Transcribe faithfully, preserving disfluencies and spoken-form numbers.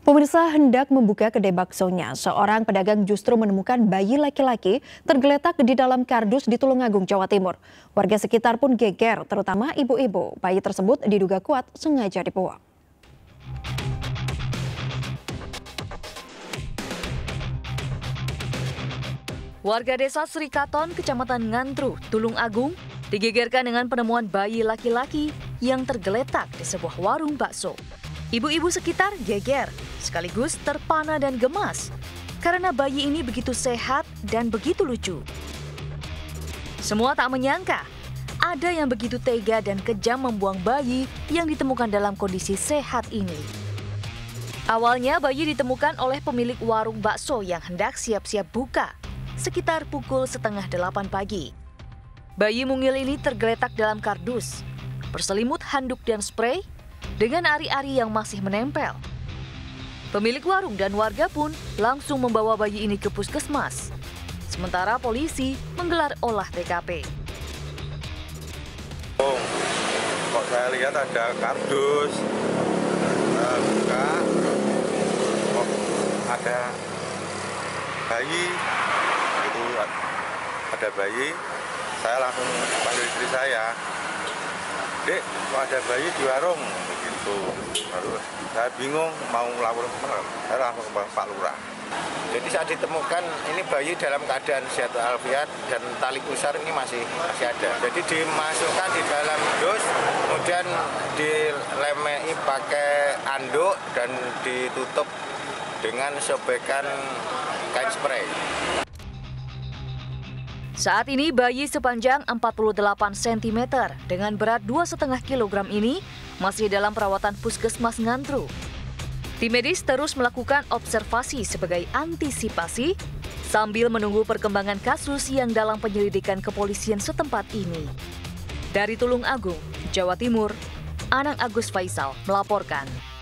Pemirsa hendak membuka kedai baksonya, seorang pedagang justru menemukan bayi laki-laki tergeletak di dalam kardus di Tulungagung, Jawa Timur. Warga sekitar pun geger, terutama ibu-ibu. Bayi tersebut diduga kuat sengaja dibuang. Warga desa Srikaton, Kecamatan Ngantru, Tulungagung, digegerkan dengan penemuan bayi laki-laki yang tergeletak di sebuah warung bakso. Ibu-ibu sekitar geger, sekaligus terpana dan gemas, karena bayi ini begitu sehat dan begitu lucu. Semua tak menyangka, ada yang begitu tega dan kejam membuang bayi yang ditemukan dalam kondisi sehat ini. Awalnya bayi ditemukan oleh pemilik warung bakso yang hendak siap-siap buka, sekitar pukul setengah delapan pagi. Bayi mungil ini tergeletak dalam kardus, berselimut handuk dan spray, dengan ari-ari yang masih menempel. Pemilik warung dan warga pun langsung membawa bayi ini ke puskesmas. Sementara polisi menggelar olah T K P. Oh, kok saya lihat ada kardus, saya buka, kok ada bayi, itu ada bayi, saya langsung panggil istri saya, "Dek, kok ada bayi di warung?" Begitu. Lalu saya bingung mau lapor kemana, saya langsung ke Pak Lurah. Jadi saat ditemukan ini bayi dalam keadaan sehat walafiat dan tali pusar ini masih masih ada. Jadi dimasukkan di dalam dus, kemudian dilemei pakai anduk dan ditutup dengan sobekan kain spray. Saat ini bayi sepanjang empat puluh delapan sentimeter dengan berat dua koma lima kilogram ini masih dalam perawatan puskesmas Ngantru. Tim medis terus melakukan observasi sebagai antisipasi sambil menunggu perkembangan kasus yang dalam penyelidikan kepolisian setempat ini. Dari Tulungagung, Jawa Timur, Anang Agus Faisal melaporkan.